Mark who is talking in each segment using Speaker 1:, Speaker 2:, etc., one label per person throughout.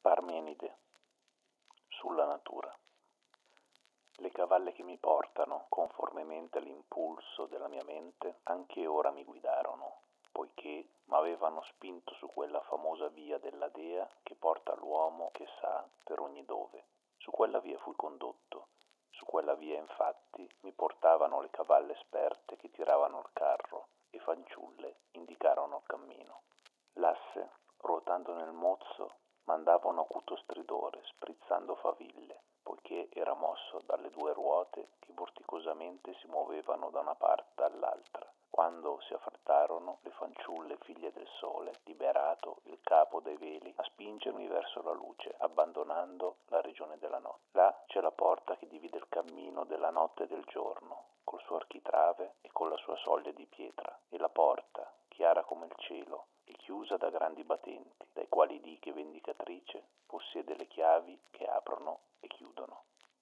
Speaker 1: Parmenide, sulla natura. Le cavalle che mi portano, conformemente all'impulso della mia mente, anche ora mi guidarono, poiché m'avevano spinto su quella famosa via della Dea che porta l'uomo che sa per ogni dove. Su quella via fui condotto. Su quella via, infatti, mi portavano le cavalle esperte che tiravano il carro e fanciulle indicarono il cammino. L'asse, ruotando nel mozzo, mandava un acuto stridore, sprizzando faville, poiché era mosso dalle due ruote che vorticosamente si muovevano da una parte all'altra. Quando si affrettarono le fanciulle figlie del sole, liberato il capo dai veli, a spingermi verso la luce, abbandonando la regione della notte. Là c'è la porta che divide il cammino della notte e del giorno, col suo architrave e con la sua soglia di pietra, e la porta, chiara come il cielo, e chiusa da grandi battenti, dai quali di che vendicatrice possiede le chiavi che aprono e chiudono.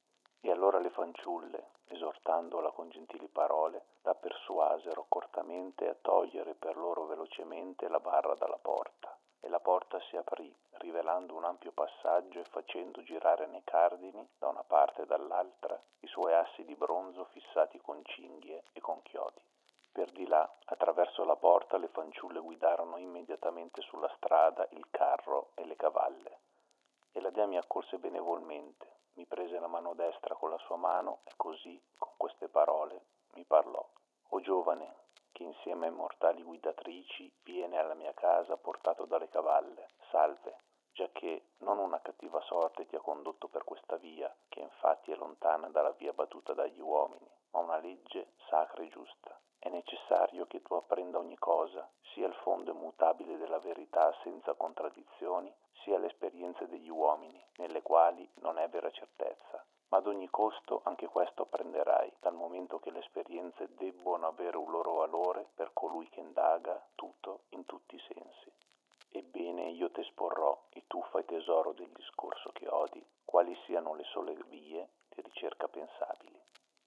Speaker 1: E allora le fanciulle, esortandola con gentili parole, la persuasero cortamente a togliere per loro velocemente la barra dalla porta, e la porta si aprì, rivelando un ampio passaggio e facendo girare nei cardini, da una parte e dall'altra, i suoi assi di bronzo fissati con cinghie e con chiodi. Per di là, attraverso la porta, le fanciulle guidarono immediatamente sulla strada il carro e le cavalle. E la dea mi accolse benevolmente, mi prese la mano destra con la sua mano e così, con queste parole, mi parlò. O giovane, che insieme ai mortali guidatrici viene alla mia casa portato dalle cavalle, salve, giacché non una cattiva sorte ti ha condotto per questa via, che infatti è lontana dalla via battuta dagli uomini, ma una legge sacra e giusta. È necessario che tu apprenda ogni cosa, sia il fondo immutabile della verità senza contraddizioni, sia le esperienze degli uomini, nelle quali non è vera certezza. Ma ad ogni costo anche questo apprenderai, dal momento che le esperienze debbono avere un loro valore per colui che indaga tutto in tutti i sensi. Ebbene, io t'esporrò, e tu fai tesoro del discorso che odi, quali siano le sole vie di ricerca pensabili.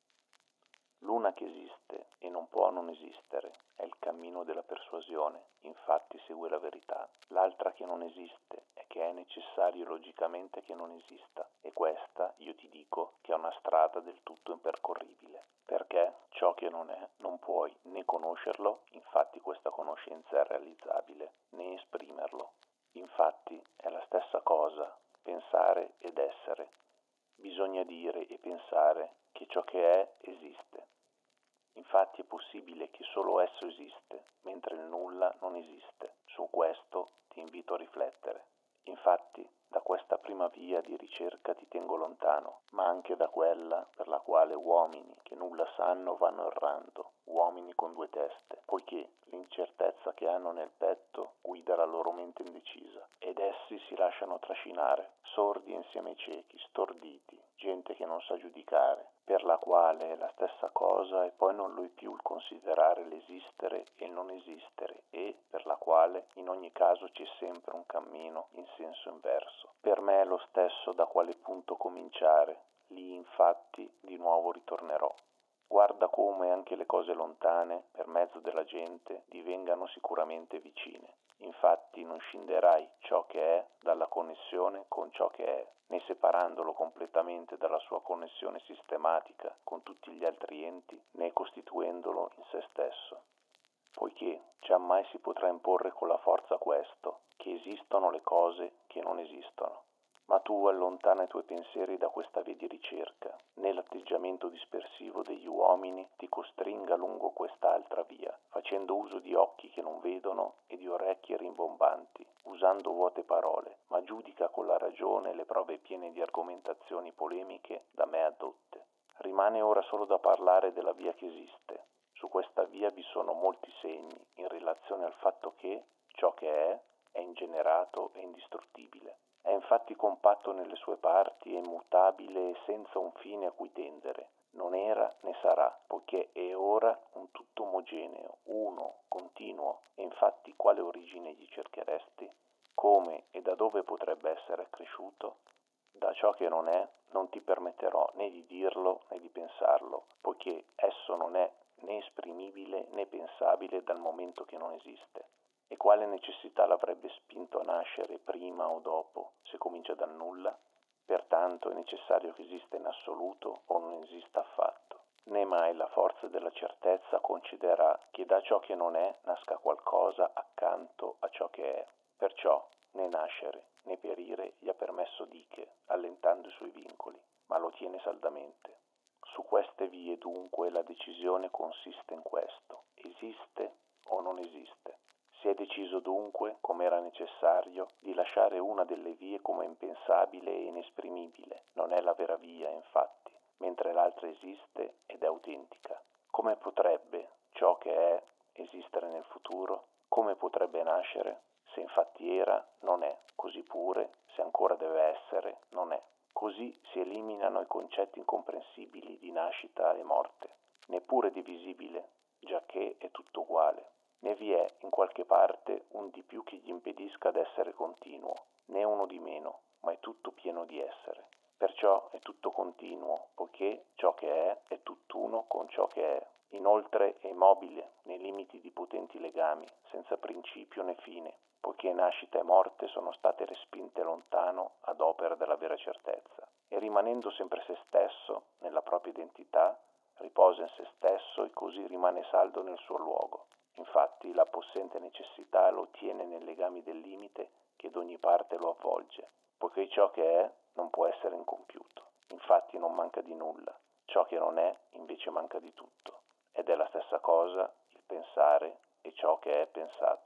Speaker 1: L'una che esiste e non può non esistere è il cammino della persuasione, infatti segue la verità. L'altra che non esiste è che è necessario logicamente che non esista, e questa, io ti dico, che è una strada del tutto impercorribile, perché ciò che non è non puoi né conoscerlo, infatti questa conoscenza è realizzabile, né esprimerlo. Infatti è la stessa cosa, pensare ed essere. Bisogna dire e pensare che ciò che è esiste. Infatti è possibile che solo esso esiste, mentre il nulla non esiste. Su questo ti invito a riflettere. Infatti, da questa prima via di ricerca ti tengo lontano, ma anche da quella per la quale uomini che nulla sanno vanno errando, uomini con due teste, poiché l'incertezza che hanno nel petto guida la loro mente indecisa, ed essi si lasciano trascinare, sordi insieme ai ciechi, storditi, gente che non sa giudicare, per la quale è la stessa cosa e poi non lo è più il considerare l'esistere e il non esistere, e per la quale in ogni caso c'è sempre un cammino in senso inverso. Per me è lo stesso da quale punto cominciare, lì infatti di nuovo ritornerò. Guarda come anche le cose lontane, per mezzo della gente, divengano sicuramente vicine. Infatti non scinderai ciò che è dalla connessione con ciò che è, né separandolo completamente dalla sua connessione sistematica con tutti gli altri enti, né costituendolo in se stesso. Poiché giammai si potrà imporre con la forza questo, che esistono le cose che non esistono. Ma tu allontana i tuoi pensieri da questa via di ricerca, né l'atteggiamento dispersivo degli uomini ti costringa lungo quest'altra via, facendo uso di occhi che non vedono e di orecchie rimbombanti, usando vuote parole, ma giudica con la ragione le prove piene di argomentazioni polemiche da me addotte. Rimane ora solo da parlare della via che esiste. Su questa via vi sono molti segni in relazione al fatto che ciò che è ingenerato e indistruttibile. È infatti compatto nelle sue parti, è immutabile e senza un fine a cui tendere. Non era né sarà, poiché è ora un tutto omogeneo, uno, continuo, e infatti quale origine gli cercheresti? Come e da dove potrebbe essere cresciuto? Da ciò che non è, non ti permetterò né di dirlo né di pensarlo, poiché esso non è né esprimibile né pensabile dal momento che non esiste. E quale necessità l'avrebbe spinto a nascere prima o dopo, se comincia necessario che esista in assoluto o non esista affatto. Né mai la forza della certezza concederà che da ciò che non è nasca qualcosa accanto a ciò che è. Perciò né nascere né perire gli ha permesso Dike, allentando i suoi vincoli, ma lo tiene saldamente. Su queste vie dunque la decisione consiste in questo: esiste o non esiste. Si è deciso dunque, come era necessario, di lasciare una delle vie come impensabile e inesprimibile. Non è la vera via, infatti, mentre l'altra esiste ed è autentica. Come potrebbe ciò che è esistere nel futuro? Come potrebbe nascere? Se infatti era, non è. Così pure, se ancora deve essere, non è. Così si eliminano i concetti incomprensibili di nascita e morte, neppure divisibile, giacché è tutto uguale. Né vi è, in qualche parte, un di più che gli impedisca d'essere continuo, né uno di meno, ma è tutto pieno di essere. Perciò è tutto continuo, poiché ciò che è tutt'uno con ciò che è. Inoltre è immobile, nei limiti di potenti legami, senza principio né fine, poiché nascita e morte sono state respinte lontano ad opera della vera certezza. E rimanendo sempre se stesso, nella propria identità, riposa in se stesso e così rimane saldo nel suo luogo. Infatti la possente necessità lo tiene nei legami del limite che d'ogni parte lo avvolge, poiché ciò che è non può essere incompiuto. Infatti non manca di nulla, ciò che non è invece manca di tutto, ed è la stessa cosa il pensare e ciò che è pensato.